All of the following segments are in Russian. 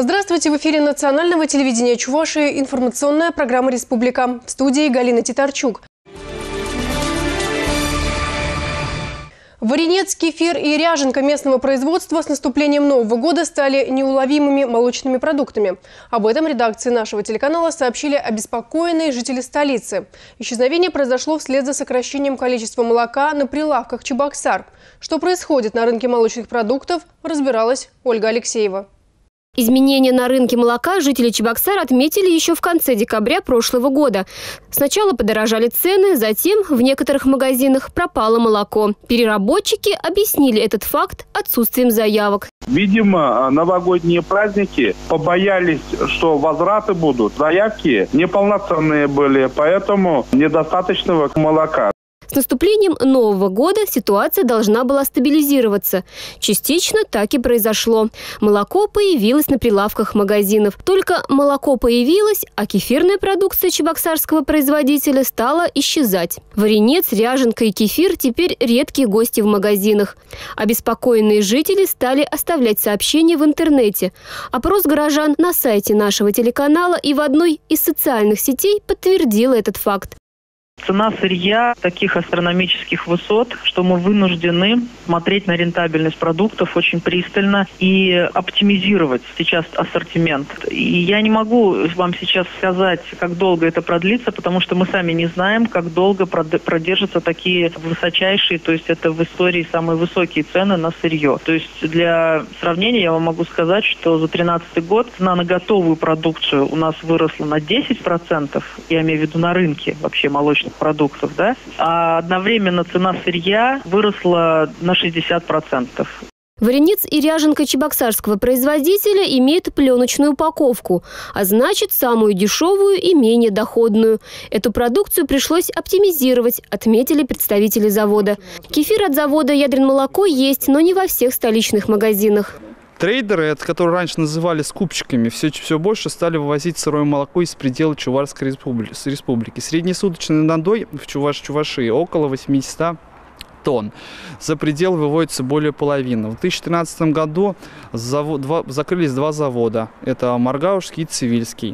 Здравствуйте! В эфире национального телевидения Чувашии информационная программа «Республика». В студии Галина Титарчук. Варенец, кефир и ряженка местного производства с наступлением Нового года стали неуловимыми молочными продуктами. Об этом редакции нашего телеканала сообщили обеспокоенные жители столицы. Исчезновение произошло вслед за сокращением количества молока на прилавках Чебоксар. Что происходит на рынке молочных продуктов, разбиралась Ольга Алексеева. Изменения на рынке молока жители Чебоксар отметили еще в конце декабря прошлого года. Сначала подорожали цены, затем в некоторых магазинах пропало молоко. Переработчики объяснили этот факт отсутствием заявок. Видимо, новогодние праздники побоялись, что возвраты будут. Заявки неполноценные были, поэтому недостаточного молока. С наступлением Нового года ситуация должна была стабилизироваться. Частично так и произошло. Молоко появилось на прилавках магазинов. Только молоко появилось, а кефирная продукция чебоксарского производителя стала исчезать. Варенец, ряженка и кефир теперь редкие гости в магазинах. Обеспокоенные жители стали оставлять сообщения в интернете. Опрос горожан на сайте нашего телеканала и в одной из социальных сетей подтвердила этот факт. Цена сырья таких астрономических высот, что мы вынуждены смотреть на рентабельность продуктов очень пристально и оптимизировать сейчас ассортимент. И я не могу вам сейчас сказать, как долго это продлится, потому что мы сами не знаем, как долго продержатся такие высочайшие, то есть это в истории самые высокие цены на сырье. То есть для сравнения я вам могу сказать, что за 2013 год цена на готовую продукцию у нас выросла на 10%, я имею в виду на рынке вообще молочных продуктов, да, а одновременно цена сырья выросла на 60%. Варенец и ряженка чебоксарского производителя имеют пленочную упаковку, а значит, самую дешевую и менее доходную. Эту продукцию пришлось оптимизировать, отметили представители завода. Кефир от завода «Ядрин-молоко» есть, но не во всех столичных магазинах. Трейдеры, это которые раньше называли скупщиками, все больше стали вывозить сырое молоко из предела Чувашской республики. Среднесуточный надой в Чувашии около 800 тонн. За предел выводится более половины. В 2013 году закрылись два завода. Это Маргаушский и Цивильский.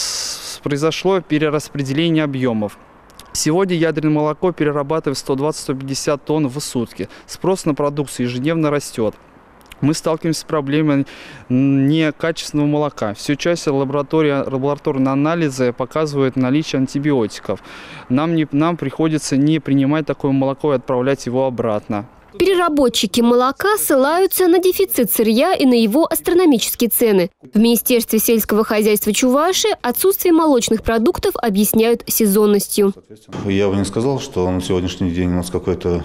Произошло перераспределение объемов. Сегодня ядерное молоко перерабатывает 120-150 тонн в сутки. Спрос на продукцию ежедневно растет. Мы сталкиваемся с проблемой некачественного молока. Все чаще лабораторные анализы показывают наличие антибиотиков. Нам приходится не принимать такое молоко и отправлять его обратно. Переработчики молока ссылаются на дефицит сырья и на его астрономические цены. В Министерстве сельского хозяйства Чувашии отсутствие молочных продуктов объясняют сезонностью. Я бы не сказал, что на сегодняшний день у нас какой-то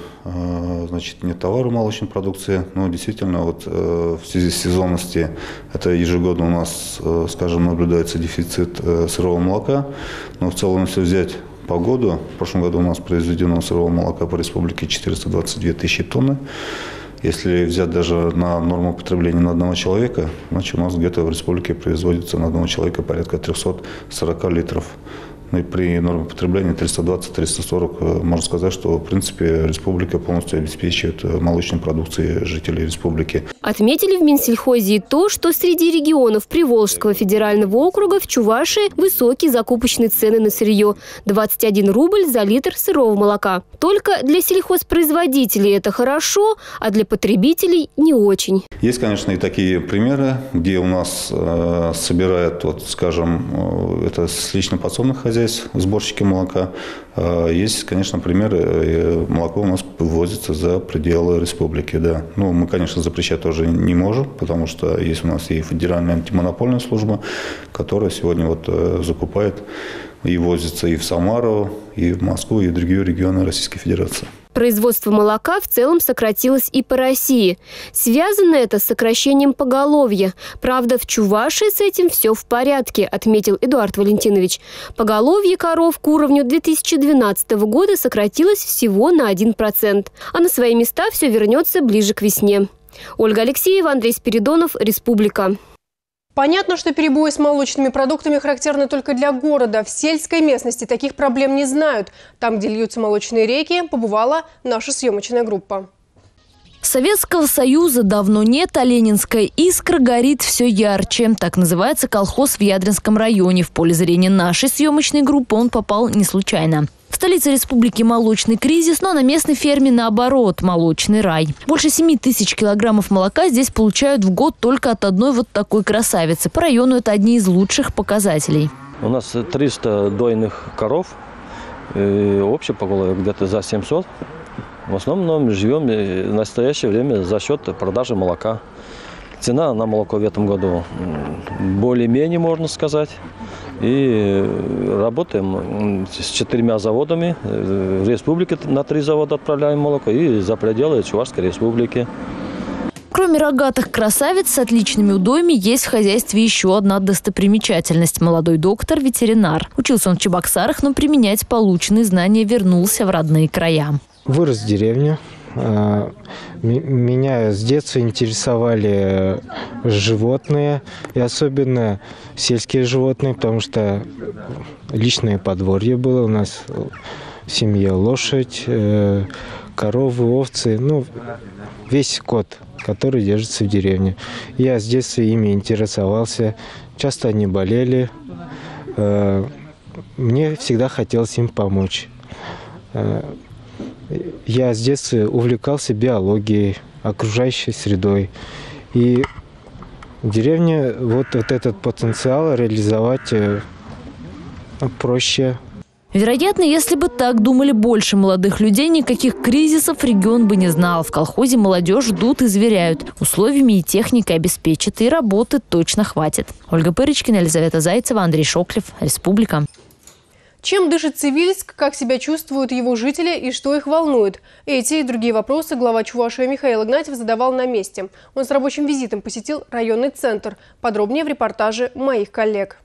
нет товара молочной продукции. Но действительно, в связи с сезонностью, это ежегодно у нас, наблюдается дефицит сырого молока. Но в целом, если взять по году, в прошлом году у нас произведено сырого молока по республике 422 тысячи тонн. Если взять даже на норму потребления на одного человека, значит у нас где-то в республике производится на одного человека порядка 340 литров. И при норме потребления 320-340 можно сказать, что в принципе республика полностью обеспечивает молочной продукцией жителей республики. Отметили в Минсельхозе и то, что среди регионов Приволжского федерального округа в Чувашии высокие закупочные цены на сырье – 21 рубль за литр сырого молока. Только для сельхозпроизводителей это хорошо, а для потребителей не очень. Есть, конечно, и такие примеры, где у нас собирают, это с лично подсобных хозяйств, сборщики молока. Есть, конечно, примеры, молоко у нас вывозится за пределы республики. Да. Мы, конечно, запрещать тоже не можем, потому что есть у нас и Федеральная антимонопольная служба, которая сегодня закупает и возится и в Самару, и в Москву, и в другие регионы Российской Федерации. Производство молока в целом сократилось и по России. Связано это с сокращением поголовья. Правда, в Чувашии с этим все в порядке, отметил Эдуард Валентинович. Поголовье коров к уровню 2012 года сократилось всего на 1%. А на свои места все вернется ближе к весне. Ольга Алексеева, Андрей Спиридонов, Республика. Понятно, что перебои с молочными продуктами характерны только для города. В сельской местности таких проблем не знают. Там, где льются молочные реки, побывала наша съемочная группа. Советского Союза давно нет, а ленинская искра горит все ярче. Так называется колхоз в Ядринском районе. В поле зрения нашей съемочной группы он попал не случайно. В столице республики молочный кризис, но на местной ферме наоборот – молочный рай. Больше 7 тысяч килограммов молока здесь получают в год только от одной вот такой красавицы. По району это одни из лучших показателей. У нас 300 дойных коров, общее поголовье где-то за 700. В основном живем в настоящее время за счет продажи молока. Цена на молоко в этом году более-менее, можно сказать. И работаем с 4 заводами. В республике на 3 завода отправляем молоко и за пределы Чувашской республики. Кроме рогатых красавиц с отличными удоями, есть в хозяйстве еще одна достопримечательность – молодой доктор-ветеринар. Учился он в Чебоксарах, но применять полученные знания вернулся в родные края. Вырос в деревне. Меня с детства интересовали животные, и особенно сельские животные, потому что личное подворье было у нас в семье. Лошадь, коровы, овцы, весь скот, который держится в деревне. Я с детства ими интересовался, часто они болели. Мне всегда хотелось им помочь. Я с детства увлекался биологией, окружающей средой. И в деревне вот этот потенциал реализовать проще. Вероятно, если бы так думали больше молодых людей, никаких кризисов регион бы не знал. В колхозе молодежь ждут и заверяют. Условиями и техникой обеспечат, и работы точно хватит. Ольга Пырочкина, Елизавета Зайцева, Андрей Шоклев. Республика. Чем дышит Цивильск, как себя чувствуют его жители и что их волнует? Эти и другие вопросы глава Чувашии Михаил Игнатьев задавал на месте. Он с рабочим визитом посетил районный центр. Подробнее в репортаже моих коллег.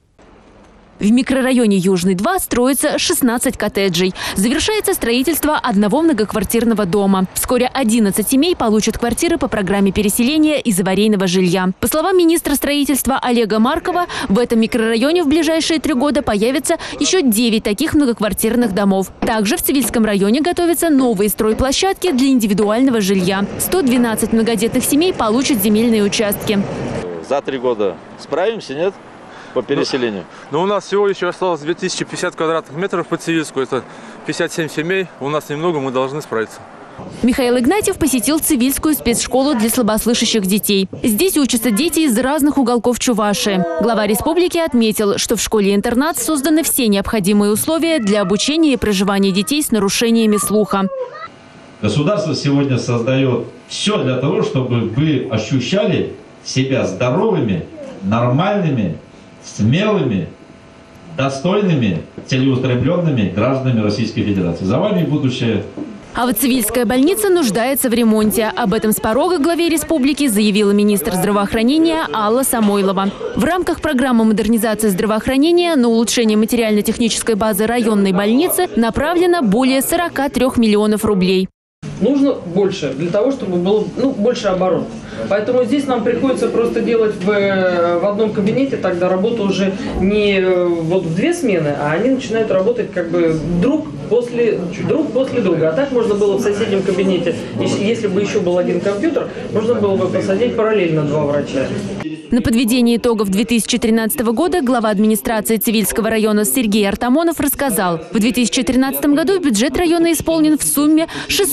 В микрорайоне Южный-2 строится 16 коттеджей. Завершается строительство одного многоквартирного дома. Вскоре 11 семей получат квартиры по программе переселения из аварийного жилья. По словам министра строительства Олега Маркова, в этом микрорайоне в ближайшие 3 года появится еще 9 таких многоквартирных домов. Также в Цивильском районе готовятся новые стройплощадки для индивидуального жилья. 112 многодетных семей получат земельные участки. За 3 года справимся, нет? По переселению? У нас всего еще осталось 2050 квадратных метров по Цивильску. Это 57 семей. У нас немного, мы должны справиться. Михаил Игнатьев посетил Цивильскую спецшколу для слабослышащих детей. Здесь учатся дети из разных уголков Чувашии. Глава республики отметил, что в школе-интернат созданы все необходимые условия для обучения и проживания детей с нарушениями слуха. Государство сегодня создает все для того, чтобы вы ощущали себя здоровыми, нормальными, смелыми, достойными, целеустремленными гражданами Российской Федерации. За вами будущее. А вот Цивильская больница нуждается в ремонте. Об этом с порога главе республики заявила министр здравоохранения Алла Самойлова. В рамках программы модернизации здравоохранения на улучшение материально-технической базы районной больницы направлено более 43 миллионов рублей. Нужно больше, для того, чтобы было больше оборот. Поэтому здесь нам приходится просто делать в одном кабинете, тогда работа уже не в 2 смены, а они начинают работать как бы друг после друга. А так можно было в соседнем кабинете, если бы еще был один компьютер, можно было бы посадить параллельно 2 врача. На подведении итогов 2013 года глава администрации Цивильского района Сергей Артамонов рассказал, в 2013 году бюджет района исполнен в сумме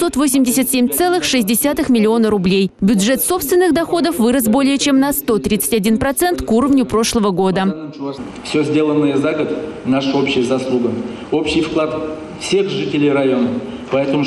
687,6 миллиона рублей. Бюджет собственных доходов вырос более чем на 131% к уровню прошлого года. Все сделанное за год – наша общая заслуга, общий вклад всех жителей района. Поэтому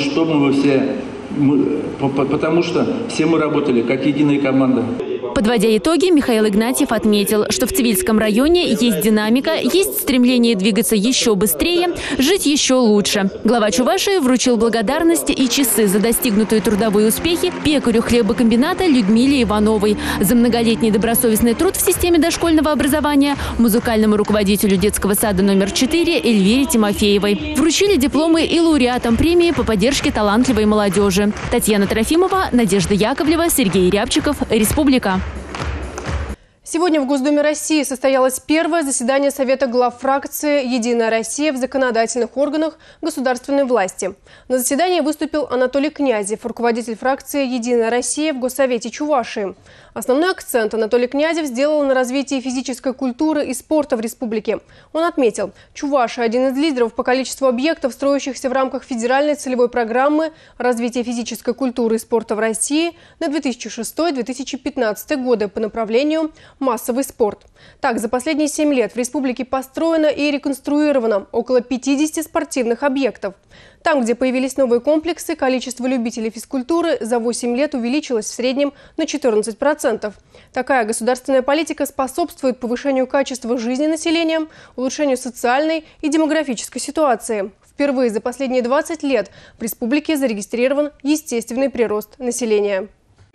потому что все мы работали как единая команда. Подводя итоги, Михаил Игнатьев отметил, что в Цивильском районе есть динамика, есть стремление двигаться еще быстрее, жить еще лучше. Глава Чувашии вручил благодарности и часы за достигнутые трудовые успехи пекарю хлебокомбината Людмиле Ивановой, за многолетний добросовестный труд в системе дошкольного образования музыкальному руководителю детского сада номер 4 Эльвире Тимофеевой. Вручили дипломы и лауреатам премии по поддержке талантливой молодежи. Татьяна Трофимова, Надежда Яковлева, Сергей Рябчиков. Республика. Сегодня в Госдуме России состоялось первое заседание Совета глав фракции «Единая Россия» в законодательных органах государственной власти. На заседании выступил Анатолий Князев, руководитель фракции «Единая Россия» в Госсовете Чувашии. Основной акцент Анатолий Князев сделал на развитии физической культуры и спорта в республике. Он отметил, Чувашия – один из лидеров по количеству объектов, строящихся в рамках федеральной целевой программы развития физической культуры и спорта в России на 2006-2015 годы по направлению массовый спорт. Так, за последние 7 лет в республике построено и реконструировано около 50 спортивных объектов. Там, где появились новые комплексы, количество любителей физкультуры за 8 лет увеличилось в среднем на 14%. Такая государственная политика способствует повышению качества жизни населения, улучшению социальной и демографической ситуации. Впервые за последние 20 лет в республике зарегистрирован естественный прирост населения.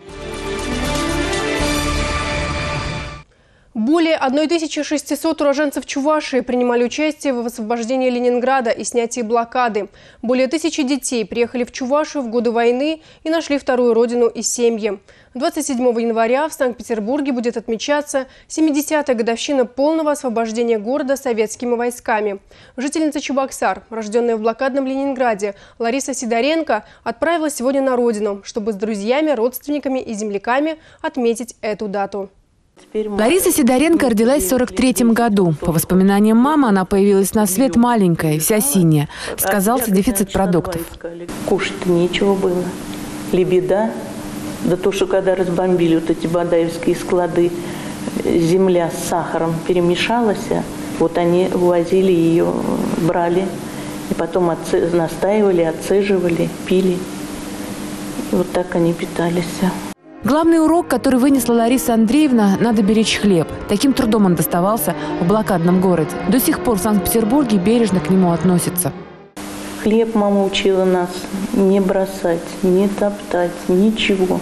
Более 1600 уроженцев Чувашии принимали участие в освобождении Ленинграда и снятии блокады. Более 1000 детей приехали в Чувашию в годы войны и нашли вторую родину и семьи. 27 января в Санкт-Петербурге будет отмечаться 70-я годовщина полного освобождения города советскими войсками. Жительница Чебоксар, рожденная в блокадном Ленинграде, Лариса Сидоренко отправилась сегодня на родину, чтобы с друзьями, родственниками и земляками отметить эту дату. Лариса Сидоренко родилась в 1943 году. По воспоминаниям мамы, она появилась на свет маленькая, вся синяя. Сказался дефицит продуктов. Кушать нечего было. Лебеда. Да то, что когда разбомбили вот эти бадаевские склады, земля с сахаром перемешалась, вот они увозили ее, брали, и потом настаивали, отцеживали, пили. И вот так они питались. Главный урок, который вынесла Лариса Андреевна – надо беречь хлеб. Таким трудом он доставался в блокадном городе. До сих пор в Санкт-Петербурге бережно к нему относятся. Хлеб мама учила нас не бросать, не топтать, ничего.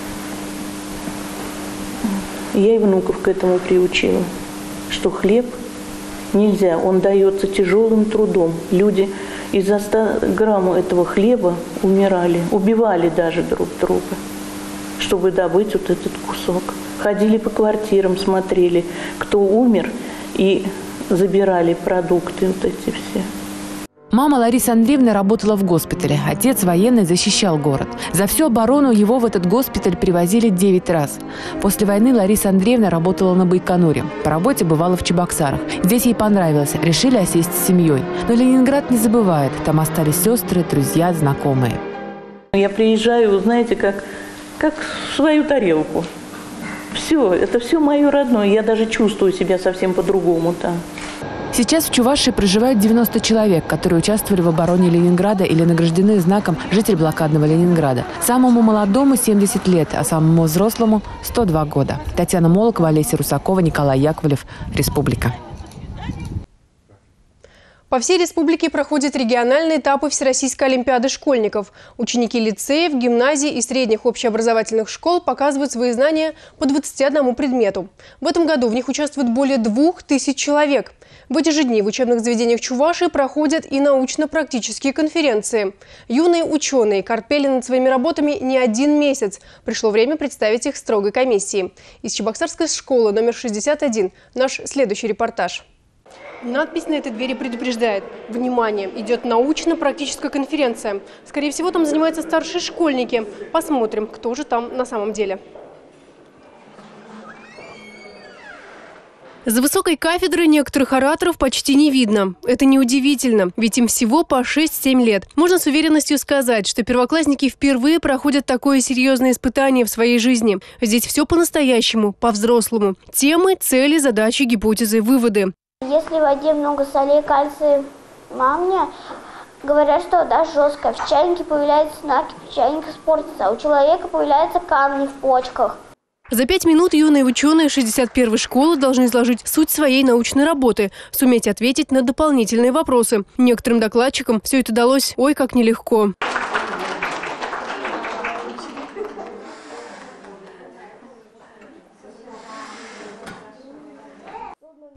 Я и внуков к этому приучила, что хлеб нельзя, он дается тяжелым трудом. Люди из-за 100 грамм этого хлеба умирали, убивали даже друг друга, чтобы добыть вот этот кусок. Ходили по квартирам, смотрели, кто умер, и забирали продукты вот эти все. Мама Ларисы Андреевны работала в госпитале. Отец военный защищал город. За всю оборону его в этот госпиталь привозили 9 раз. После войны Лариса Андреевна работала на Байконуре. По работе бывала в Чебоксарах. Здесь ей понравилось. Решили осесть с семьей. Но Ленинград не забывает. Там остались сестры, друзья, знакомые. Я приезжаю, знаете, как в свою тарелку. Все, это все мое родное. Я даже чувствую себя совсем по-другому там. Сейчас в Чувашии проживают 90 человек, которые участвовали в обороне Ленинграда или награждены знаком «Житель блокадного Ленинграда». Самому молодому 70 лет, а самому взрослому 102 года. Татьяна Молокова, Олеся Русакова, Николай Яковлев. Республика. По всей республике проходят региональные этапы Всероссийской олимпиады школьников. Ученики лицеев, гимназий и средних общеобразовательных школ показывают свои знания по 21 предмету. В этом году в них участвует более 2000 человек. В эти же дни в учебных заведениях Чувашии проходят и научно-практические конференции. Юные ученые корпели над своими работами не один месяц. Пришло время представить их строгой комиссии. Из Чебоксарской школы номер 61 наш следующий репортаж. Надпись на этой двери предупреждает: внимание, идет научно-практическая конференция. Скорее всего, там занимаются старшие школьники. Посмотрим, кто же там на самом деле. За высокой кафедрой некоторых ораторов почти не видно. Это неудивительно, ведь им всего по 6-7 лет. Можно с уверенностью сказать, что первоклассники впервые проходят такое серьезное испытание в своей жизни. Здесь все по-настоящему, по-взрослому. Темы, цели, задачи, гипотезы, выводы. Если в воде много солей, кальция, магния, говорят, что вода жесткая. В чайнике появляются накипь, чайник испортится, а у человека появляются камни в почках. За 5 минут юные ученые 61-й школы должны изложить суть своей научной работы, суметь ответить на дополнительные вопросы. Некоторым докладчикам все это далось ой как нелегко.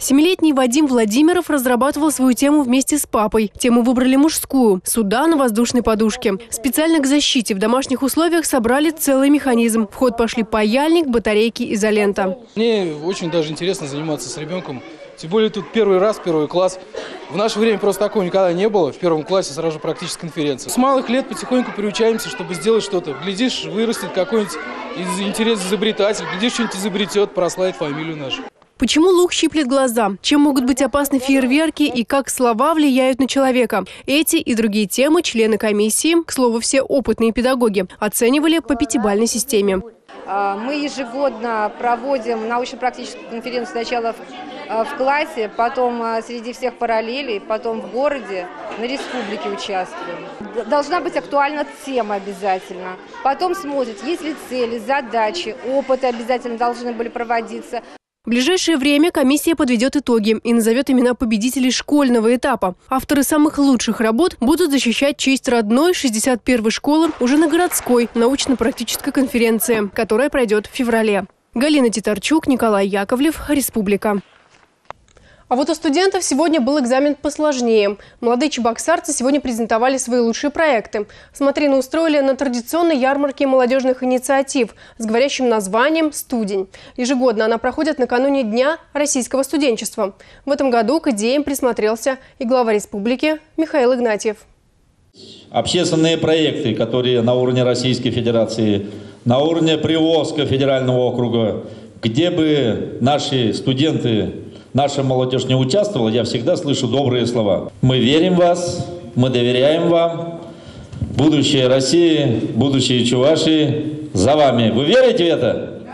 7-летний Вадим Владимиров разрабатывал свою тему вместе с папой. Тему выбрали мужскую – суда на воздушной подушке. Специально к защите в домашних условиях собрали целый механизм. В ход пошли паяльник, батарейки, изолента. Мне очень даже интересно заниматься с ребенком. Тем более тут первый класс. В наше время просто такого никогда не было. В первом классе сразу практически конференция. С малых лет потихоньку приучаемся, чтобы сделать что-то. Глядишь, вырастет какой-нибудь интересный изобретатель. Глядишь, что-нибудь изобретет, прославит фамилию нашу. Почему лук щиплет глаза? Чем могут быть опасны фейерверки и как слова влияют на человека? Эти и другие темы члены комиссии, к слову, все опытные педагоги, оценивали по 5-бальной системе. Мы ежегодно проводим научно-практическую конференцию сначала в классе, потом среди всех параллелей, потом в городе, на республике участвуем. Должна быть актуальна тема обязательно. Потом смотрят, есть ли цели, задачи, опыты обязательно должны были проводиться. В ближайшее время комиссия подведет итоги и назовет имена победителей школьного этапа. Авторы самых лучших работ будут защищать честь родной 61-й школы уже на городской научно-практической конференции, которая пройдет в феврале. Галина Титарчук, Николай Яковлев, Республика. А вот у студентов сегодня был экзамен посложнее. Молодые чебоксарцы сегодня презентовали свои лучшие проекты. Смотрины устроили на традиционной ярмарке молодежных инициатив с говорящим названием «Студень». Ежегодно она проходит накануне Дня российского студенчества. В этом году к идеям присмотрелся и глава республики Михаил Игнатьев. Общественные проекты, которые на уровне Российской Федерации, на уровне Приволжского федерального округа, где бы наши студенты, наша молодежь не участвовала, я всегда слышу добрые слова. Мы верим в вас, мы доверяем вам. Будущее России, будущее Чувашии за вами. Вы верите в это?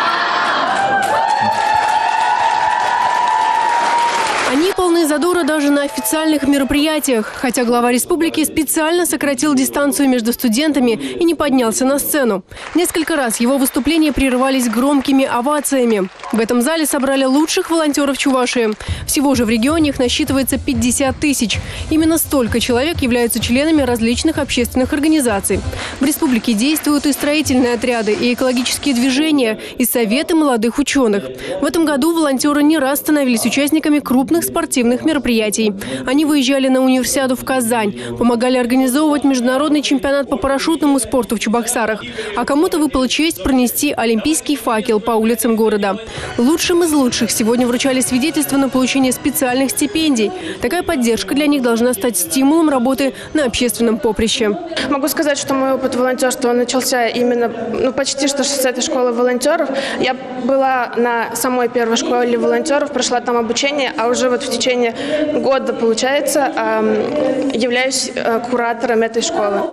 Они полны задора даже на официальных мероприятиях. Хотя глава республики специально сократил дистанцию между студентами и не поднялся на сцену. Несколько раз его выступления прерывались громкими овациями. В этом зале собрали лучших волонтеров Чувашии. Всего же в регионе их насчитывается 50 тысяч. Именно столько человек являются членами различных общественных организаций. В республике действуют и строительные отряды, и экологические движения, и советы молодых ученых. В этом году волонтеры не раз становились участниками крупных спортивных мероприятий. Они выезжали на универсиаду в Казань, помогали организовывать международный чемпионат по парашютному спорту в Чебоксарах. А кому-то выпала честь пронести олимпийский факел по улицам города. Лучшим из лучших сегодня вручали свидетельства на получение специальных стипендий. Такая поддержка для них должна стать стимулом работы на общественном поприще. Могу сказать, что мой опыт волонтерства начался именно почти что с этой школы волонтеров. Я была на самой первой школе волонтеров, прошла там обучение, а уже вот в течение года, получается, являюсь куратором этой школы.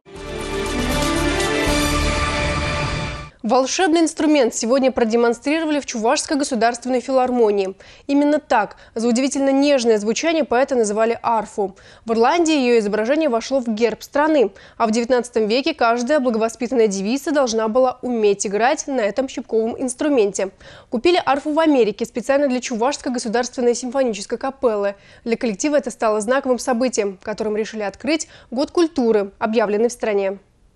Волшебный инструмент сегодня продемонстрировали в Чувашской государственной филармонии. Именно так, за удивительно нежное звучание, поэта называли арфу. В Ирландии ее изображение вошло в герб страны. А в 19 веке каждая благовоспитанная девица должна была уметь играть на этом щипковом инструменте. Купили арфу в Америке специально для Чувашской государственной симфонической капеллы. Для коллектива это стало знаковым событием, которым решили открыть Год культуры, объявленный в стране.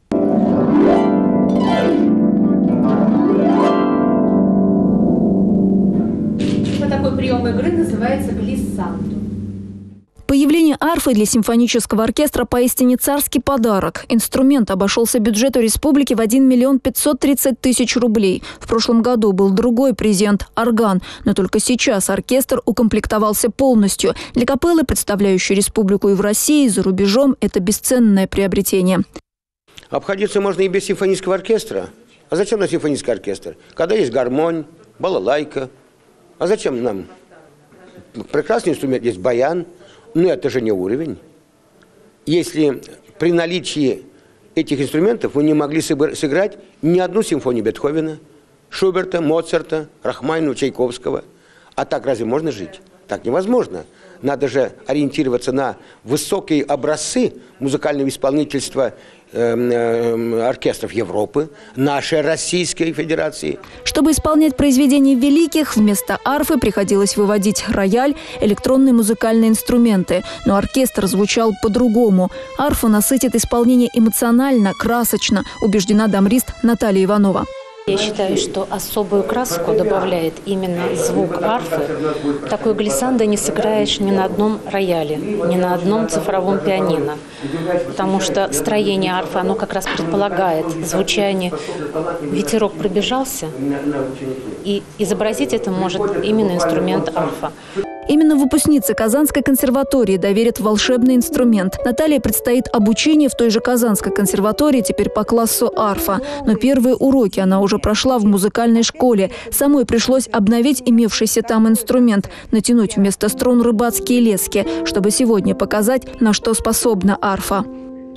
Такой прием игры называется глиссандо. Появление арфы для симфонического оркестра поистине царский подарок. Инструмент обошелся бюджету республики в 1 миллион 530 тысяч рублей. В прошлом году был другой презент – орган. Но только сейчас оркестр укомплектовался полностью. Для капеллы, представляющей республику и в России, и за рубежом, это бесценное приобретение. Обходиться можно и без симфонического оркестра. А зачем нам симфонический оркестр? Когда есть гармонь, балалайка. А зачем нам? Прекрасный инструмент, есть баян. Но это же не уровень. Если при наличии этих инструментов вы не могли сыграть ни одну симфонию Бетховена, Шуберта, Моцарта, Рахманинова, Чайковского. А так разве можно жить? Так невозможно. Надо же ориентироваться на высокие образцы музыкального исполнительства оркестров Европы, нашей Российской Федерации. Чтобы исполнять произведения великих, вместо арфы приходилось выводить рояль, электронные музыкальные инструменты. Но оркестр звучал по-другому. Арфа насытит исполнение эмоционально, красочно, убеждена дамрист Наталья Иванова. Я считаю, что особую краску добавляет именно звук арфы. Такой глиссандо не сыграешь ни на одном рояле, ни на одном цифровом пианино. Потому что строение арфы, оно как раз предполагает звучание. Ветерок пробежался, и изобразить это может именно инструмент арфа. Именно выпускнице Казанской консерватории доверят волшебный инструмент. Наталье предстоит обучение в той же Казанской консерватории, теперь по классу арфа. Но первые уроки она уже прошла в музыкальной школе. Самой пришлось обновить имевшийся там инструмент, натянуть вместо струн рыбацкие лески, чтобы сегодня показать, на что способна арфа.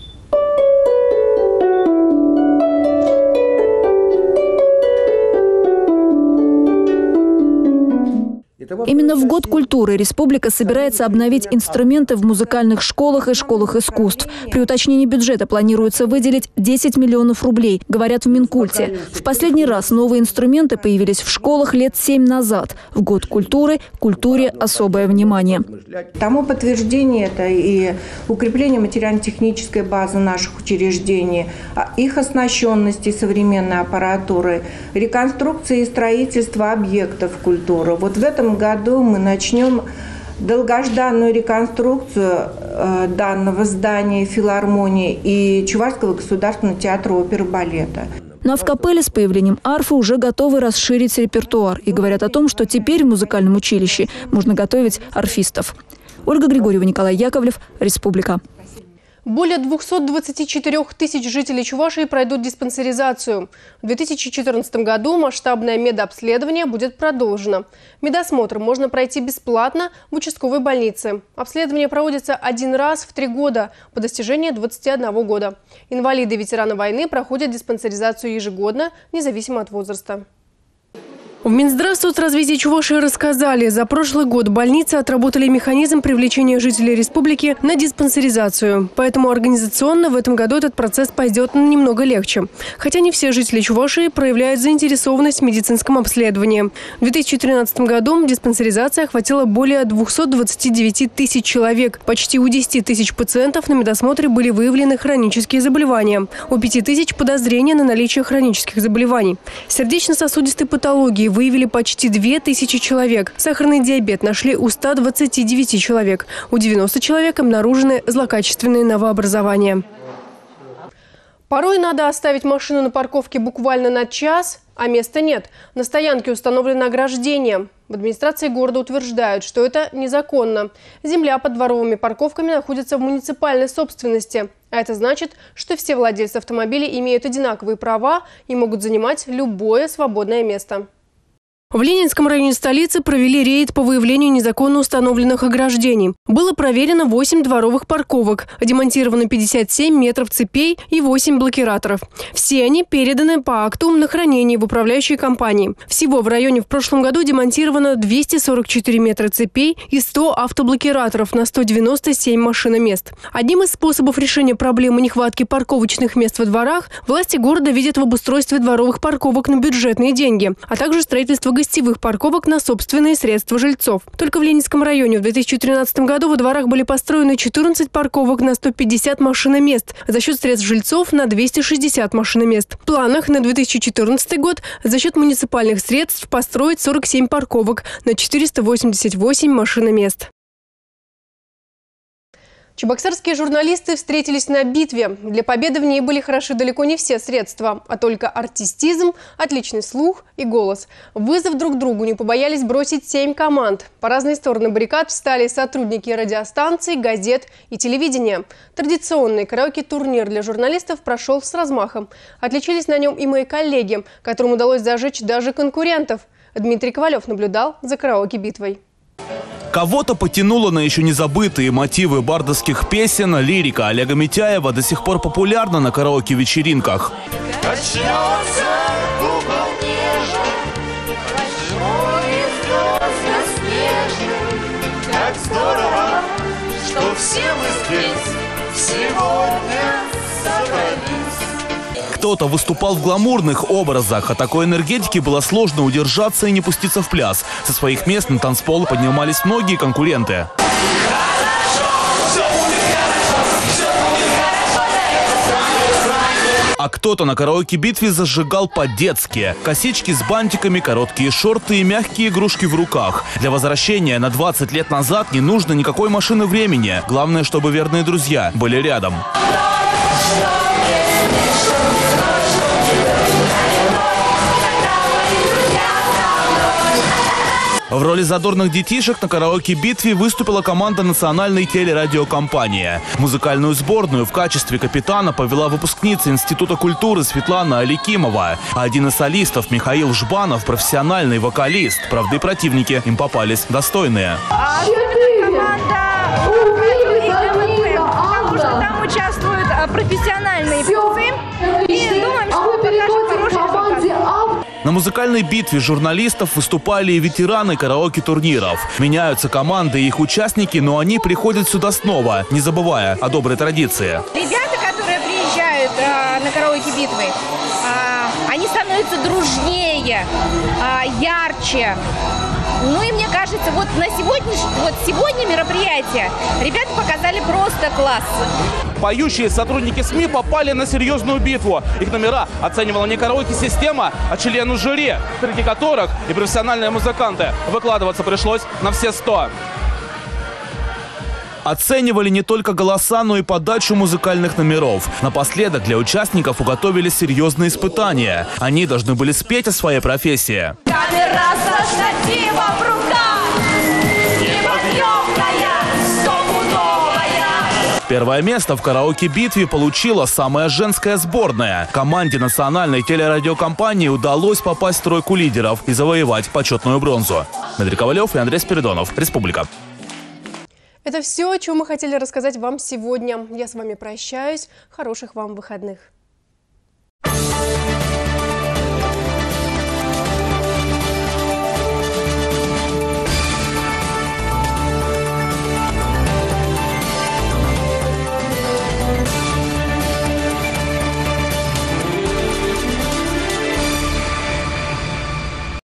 Именно в Год культуры республика собирается обновить инструменты в музыкальных школах и школах искусств. При уточнении бюджета планируется выделить 10 миллионов рублей, говорят в Минкульте. В последний раз новые инструменты появились в школах лет 7 назад. В Год культуры культуре особое внимание. Тому подтверждение это и укрепление материально-технической базы наших учреждений, их оснащенности современной аппаратуры, реконструкции и строительства объектов культуры. Вот в этом году мы начнем долгожданную реконструкцию данного здания филармонии и Чувашского государственного театра оперы и балета. Но в Капелле с появлением арфы уже готовы расширить репертуар и говорят о том, что теперь в музыкальном училище можно готовить арфистов. Ольга Григорьева, Николай Яковлев, Республика. Более 224 тысяч жителей Чувашии пройдут диспансеризацию. В 2014 году масштабное медобследование будет продолжено. Медосмотр можно пройти бесплатно в участковой больнице. Обследование проводится один раз в 3 года по достижении 21 года. Инвалиды и ветераны войны проходят диспансеризацию ежегодно, независимо от возраста. В Минздравсоцразвитии Чувашии рассказали, за прошлый год больницы отработали механизм привлечения жителей республики на диспансеризацию. Поэтому организационно в этом году этот процесс пойдет немного легче. Хотя не все жители Чувашии проявляют заинтересованность в медицинском обследовании. В 2013 году диспансеризация охватила более 229 тысяч человек. Почти у 10 тысяч пациентов на медосмотре были выявлены хронические заболевания. У 5 тысяч подозрения на наличие хронических заболеваний. Сердечно-сосудистой патологии выявили почти 2000 человек. Сахарный диабет нашли у 129 человек. У 90 человек обнаружены злокачественные новообразования. Порой надо оставить машину на парковке буквально на час, а места нет. На стоянке установлено ограждение. В администрации города утверждают, что это незаконно. Земля под дворовыми парковками находится в муниципальной собственности. А это значит, что все владельцы автомобилей имеют одинаковые права и могут занимать любое свободное место. В Ленинском районе столицы провели рейд по выявлению незаконно установленных ограждений. Было проверено 8 дворовых парковок, демонтировано 57 метров цепей и 8 блокираторов. Все они переданы по акту на хранение в управляющей компании. Всего в районе в прошлом году демонтировано 244 метра цепей и 100 автоблокираторов на 197 машиномест. Одним из способов решения проблемы нехватки парковочных мест во дворах власти города видят в обустройстве дворовых парковок на бюджетные деньги, а также строительство гостевых парковок на собственные средства жильцов. Только в Ленинском районе в 2013 году во дворах были построены 14 парковок на 150 машиномест за счет средств жильцов на 260 машиномест. В планах на 2014 год за счет муниципальных средств построить 47 парковок на 488 машиномест. Чебоксарские журналисты встретились на битве. Для победы в ней были хороши далеко не все средства, а только артистизм, отличный слух и голос. Вызов друг другу не побоялись бросить 7 команд. По разные стороны баррикад встали сотрудники радиостанций, газет и телевидения. Традиционный караоке-турнир для журналистов прошел с размахом. Отличились на нем и мои коллеги, которым удалось зажечь даже конкурентов. Дмитрий Ковалев наблюдал за караоке-битвой. Кого-то потянуло на еще не забытые мотивы бардовских песен. Лирика Олега Митяева до сих пор популярна на караоке-вечеринках. Как здорово, что все мы здесь сегодня собрались. Кто-то выступал в гламурных образах. От такой энергетики было сложно удержаться и не пуститься в пляс. Со своих мест на танцпол поднимались многие конкуренты. А Кто-то на караоке-битве зажигал по-детски. Косички с бантиками, короткие шорты и мягкие игрушки в руках. Для возвращения на 20 лет назад не нужно никакой машины времени. Главное, чтобы верные друзья были рядом. В роли задорных детишек на караоке-битве выступила команда национальной телерадиокомпании. Музыкальную сборную в качестве капитана повела выпускница Института культуры Светлана Аликимова. А один из солистов Михаил Жбанов – профессиональный вокалист. Правда, и противники им попались достойные. Там участвуют профессиональные певцы. И думаем, что покажем хороший результат. На музыкальной битве журналистов выступали и ветераны караоке-турниров. Меняются команды и их участники, но они приходят сюда снова, не забывая о доброй традиции. Ребята, которые приезжают на караоке-битвы, они становятся дружнее, ярче. Ну и мне кажется, вот на сегодня мероприятие ребята показали просто класс. Поющие сотрудники СМИ попали на серьезную битву. Их номера оценивала не караоке-система, а члены жюри, среди которых и профессиональные музыканты. Выкладываться пришлось на все 100. Оценивали не только голоса, но и подачу музыкальных номеров. Напоследок для участников уготовили серьезные испытания. Они должны были спеть о своей профессии. Камера со штативом в руках, неподъемная, стопудовая. Первое место в караоке-битве получила самая женская сборная. Команде национальной телерадиокомпании удалось попасть в тройку лидеров и завоевать почетную бронзу. Дмитрий Ковалев и Андрей Спиридонов. Республика. Это все, о чем мы хотели рассказать вам сегодня. Я с вами прощаюсь. Хороших вам выходных.